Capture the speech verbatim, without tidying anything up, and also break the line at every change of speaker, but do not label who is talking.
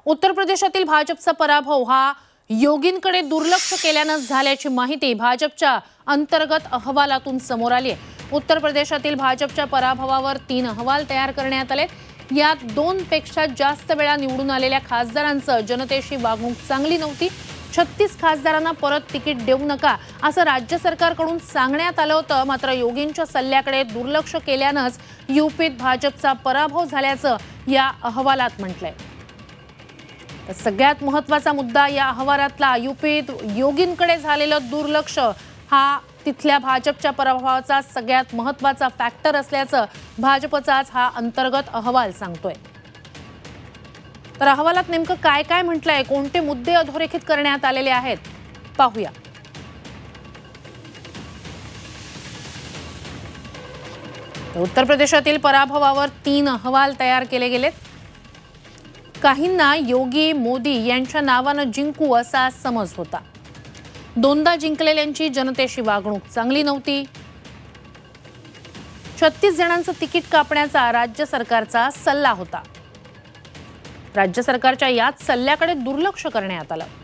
उत्तर प्रदेशातील भाजपचा पराभव हा योगींकडे दुर्लक्ष केल्याने झाल्याची माहिती भाजपच्या अंतर्गत अहवालातून समोर आली आहे। उत्तर प्रदेशातील भाजपच्या पराभवावर तीन अहवाल तयार करण्यात आले। यात दोन पेक्षा जास्त वेळा निवडून आलेल्या खासदारांचं जनतेशी वागणूक चांगली नव्हती। छत्तीस खासदारांना परत तिकीट देऊ नका असं राज्य सरकारकडून सांगण्यात आलं होतं, मात्र योगींच्या सल्ल्याकडे दुर्लक्ष केल्यानेच यूपीत भाजपचा पराभव झाल्याचं या अहवालात म्हटलंय। सगळ्यात महत्त्वाचा मुद्दा या अहवालातला यूपीत योगींकडे झालेलं दुर्लक्ष हा तिथल्या भाजपच्या पराभवाचा सगळ्यात महत्त्वाचा फॅक्टर असल्याचं भाजपचाच हा अंतर्गत अहवाल सांगतोय। तर अहवालात नेमकं काय काय म्हटलंय, कोणते मुद्दे अधोरेखित करण्यात आलेले आहेत पाहूया। उत्तर प्रदेशातील पराभवावर तीन अहवाल तयार केले गेलेत। काहींना योगी मोदी यांच्या नावानं जिंकू असा समज होता। दोनदा जिंकलेल्यांची जनतेशी वागणूक चांगली नव्हती। छत्तीस जणांचं तिकीट कापण्याचा राज्य सरकारचा सल्ला होता। राज्य सरकारच्या याच सल्ल्याकडे दुर्लक्ष करण्यात आलं।